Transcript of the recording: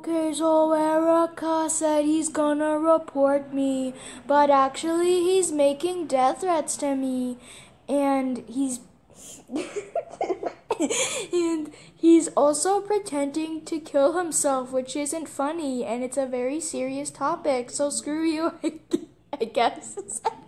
Okay, so Erica said he's gonna report me, but actually he's making death threats to me, and he's also pretending to kill himself, which isn't funny, and it's a very serious topic, so screw you, I guess.